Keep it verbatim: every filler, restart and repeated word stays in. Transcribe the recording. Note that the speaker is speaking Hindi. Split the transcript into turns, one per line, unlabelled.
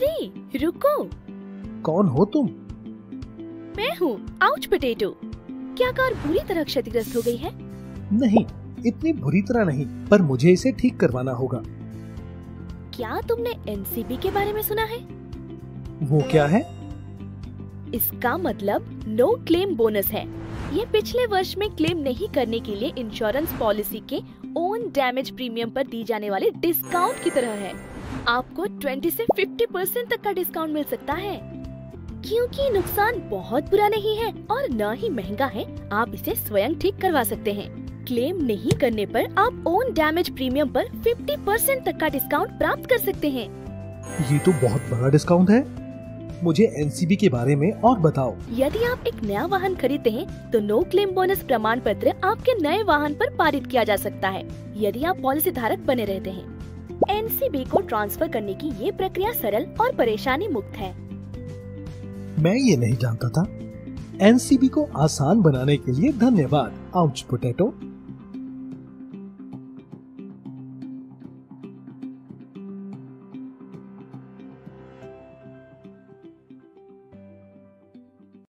अरे रुको,
कौन हो तुम?
मैं हूँ आउच पोटैटो। क्या कार बुरी तरह क्षतिग्रस्त हो गई है?
नहीं, इतनी बुरी तरह नहीं, पर मुझे इसे ठीक करवाना होगा।
क्या तुमने एन सी बी के बारे में सुना है?
वो क्या है?
इसका मतलब नो क्लेम बोनस है। ये पिछले वर्ष में क्लेम नहीं करने के लिए इंश्योरेंस पॉलिसी के ओन डैमेज प्रीमियम पर दी जाने वाले डिस्काउंट की तरह है। आपको बीस से पचास परसेंट तक का डिस्काउंट मिल सकता है। क्योंकि नुकसान बहुत बुरा नहीं है और न ही महंगा है, आप इसे स्वयं ठीक करवा सकते हैं। क्लेम नहीं करने पर आप ओन डैमेज प्रीमियम पर पचास परसेंट तक का डिस्काउंट प्राप्त कर सकते हैं।
ये तो बहुत बड़ा डिस्काउंट है। मुझे एन सी बी के बारे में और बताओ।
यदि आप एक नया वाहन खरीदते हैं तो नो क्लेम बोनस प्रमाण पत्र आपके नए वाहन पर पारित किया जा सकता है, यदि आप पॉलिसी धारक बने रहते हैं। एन सी बी को ट्रांसफर करने की ये प्रक्रिया सरल और परेशानी मुक्त है।
मैं ये नहीं जानता था। एन सी बी को आसान बनाने के लिए धन्यवाद आउच पोटैटो।